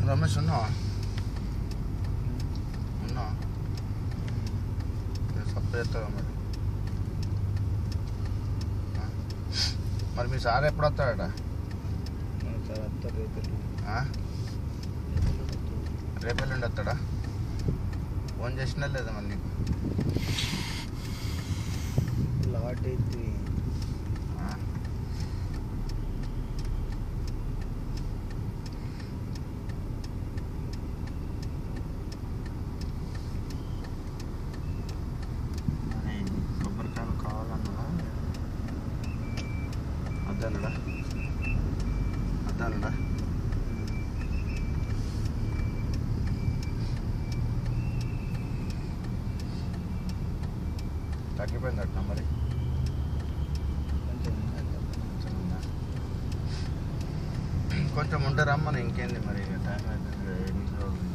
రమేష్ ఉన్నావా? ఉన్నావా? సప్పు చేస్తావా మరి? మరి మీ సార్ ఎప్పుడు వస్తాడట? రేపెల్లుండి వస్తాడా? ఫోన్ చేసినా లేదా మరి నీకు? లాట్ అయితే కొబ్బరికాయలు కావాలన్నా అద్దనుడా అద్దనుడా తగ్గిపోయిందట మరి కొంచెం ఉంటే రమ్మని ఇంకేంది మరి టైం అవుతుంది. ఎన్ని రోజులు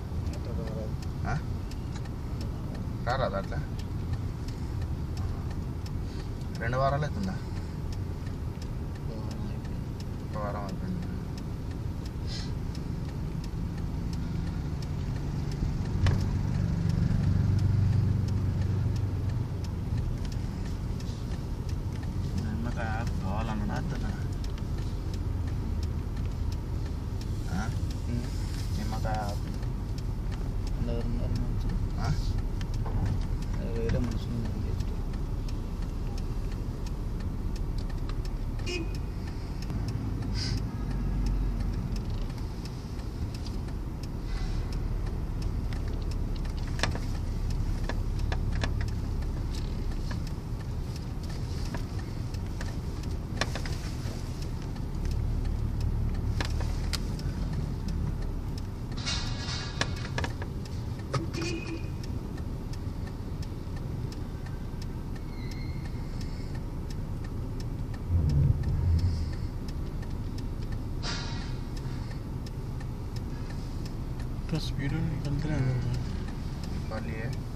రారాదు అట్లా 2 వారాలు అవుతుందా? 1 వారం అవుతుంది. నిమ్మకాయ కావాలన్నా అతను నిమ్మకాయ వేరే మనుషులు स्पीड निकलते हैं। निकालिए।